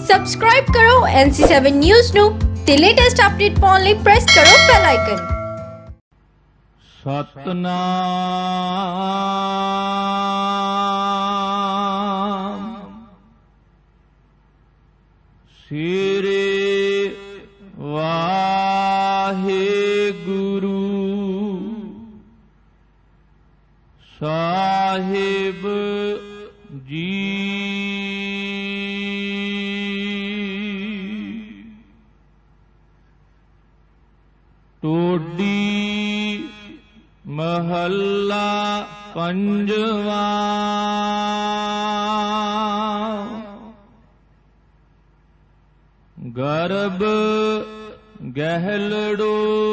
Subscribe ਕਰੋ NC7 news ਨੂੰ ਤੇ ਲੇਟੈਸਟ ਅਪਡੇਟ ਪਾਉਣ ਲਈ ਪ੍ਰੈਸ ਕਰੋ ਬੈਲ ਆਈਕਨ। ਸਤਨਾਮ ਸ੍ਰੀ ਵਾਹਿਗੁਰੂ ਸਾਹਿਬ ਜੀ। ਟੋਡੀ ਮਹੱਲਾ ਪੰਜਵਾਂ। ਗਰਭ ਗਹਿਲੜੋ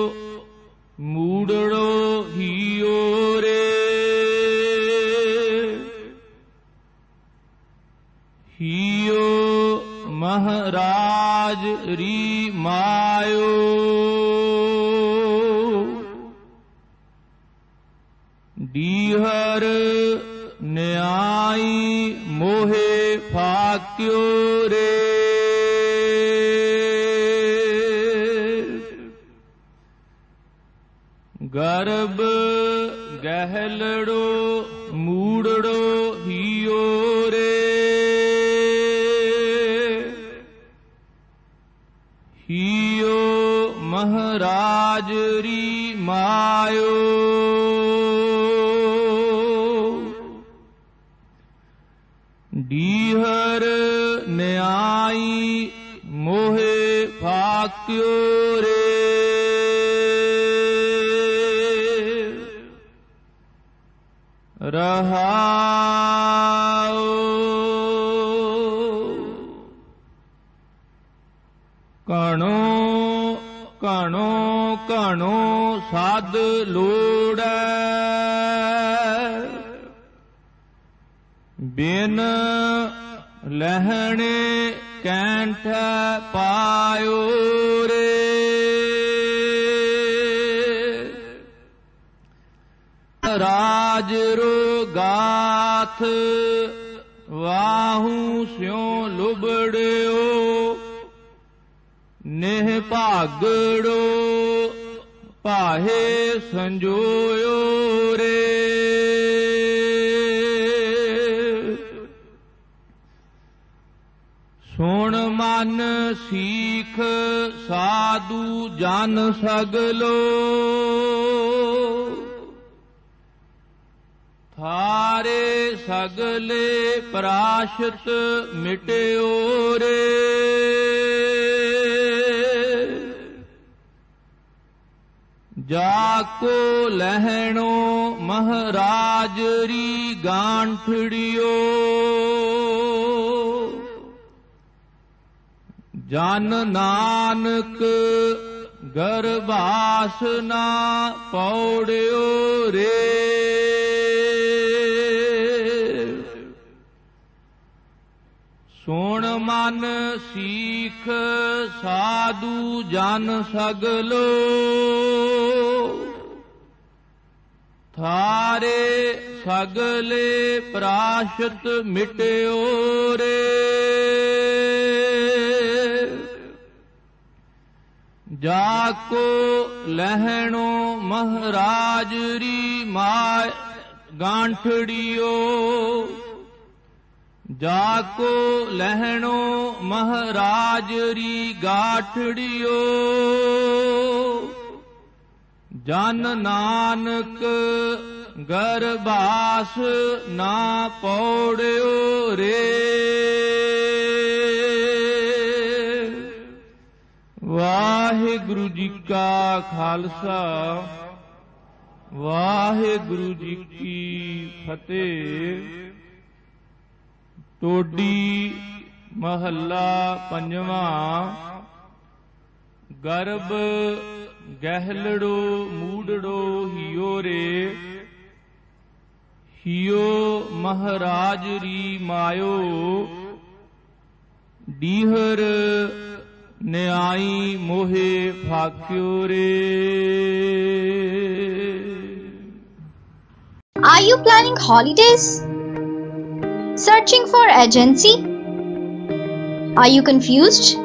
ਮੂੜੜੋ ਹੀਓ ਰੇ। ਹੀਓ ਮਹਾਰਾਜ ਰੀ ਮਾਇਓ। ਡੀਹਰ ਨਿਆਈ ਮੋਹੇ ਫਾਕਿਓ ਰੇ। ਗਰਭ ਗਹਿਲੜੋ ਮੂੜੜੋ ਹੀਓ ਰੇ। ਹੀਓ ਮਹਾਰਾਜ ਰੀ ਮਾਇਓ। ਡੀਹਰ ਨਿਆਈ ਮੋਹੇ ਫਾਕਿਓ ਰੇ। ਰਹਾਉ ਕਣੋ ਕਣੋ ਕਣੋ ਸਾਧ ਲੋੜੈ। ਬਿਨ ਲਹਿਣੇ ਕੈਂਠ ਪਾਇਓ ਰੇ। ਰਾਜ ਰੋਗਾਥ ਵਾਹੂ ਸਿਉ ਲੁਬੜਿਓ। ਨਿਹ ਭਾਗੜੋ ਪਾਹੇ ਸੰਜੋਇਓ ਰੇ। ਸੁਣ ਮਨ ਸੀਖ ਸਾਧੂ ਜਨ ਸਗਲੋ। ਥਾਰੇ ਸਗਲੇ ਪ੍ਰਾਸ਼ਤ ਮਿਟਿਓ ਰੇ। ਜਾਕੋ ਲਹਿਣੋ ਮਹਾਰਾਜ ਰੀ ਗਾਂਠੜਿਓ। ਜਨ ਨਾਨਕ ਗਰਭਾਸ ਨਾ ਪੌੜਿਓ ਰੇ। ਸੁਣ ਮਨ ਸੀਖ ਸਾਧੂ ਜਨ ਸਗਲੋ। ਥਾਰੇ ਸਗਲੇ ਪ੍ਰਾਸ਼ਤ ਮਿਟਿਓ ਰੇ। ਜਾਕੋ ਲਹਿਣੋ ਮਹਾਰਾਜ ਰੀ ਮਾਇ ਗਾਂਠੜਿਓ। ਜਾਕੋ ਲਹਿਣੋ ਮਹਾਰਾਜ ਰੀ ਗਾਠੜਿਓ। ਜਨ ਨਾਨਕ ਗਰਭਾਸ ਨਾ ਪੌੜਿਓ ਰੇ। ਵਾਹਿਗੁਰੂ ਜੀ ਕਾ ਖਾਲਸਾ ਵਾਹਿਗੁਰੂ ਜੀ ਕੀ ਫਤਿਹ। ਟੋਡੀ ਮਹੱਲਾ ਪੰਜਵਾਂ। ਗਰਭ ਗਹਿਲੜੋ ਮੂੜੜੋ ਹੀਓ ਰੇ। ਹੀਓ ਮਹਾਰਾਜ ਰੀ ਮਾਇਓ। ਡੀਹਰ ਨਿਆਈ ਮੋਹੇ ਫਾਕਿਓ ਰੇ। Are you planning holidays? Searching for agency? Are you confused?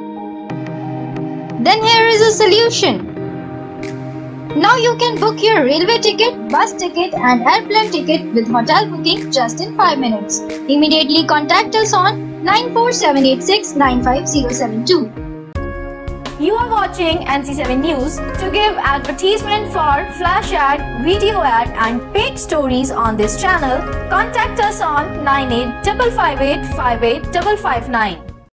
Then here is a solution. Now you can book your railway ticket, bus ticket and airplane ticket with hotel booking just in 5 minutes. Immediately contact us on 9478695072. You are watching NC7 News. To give advertisement for flash ad, video ad and paid stories on this channel, contact us on 9855858559.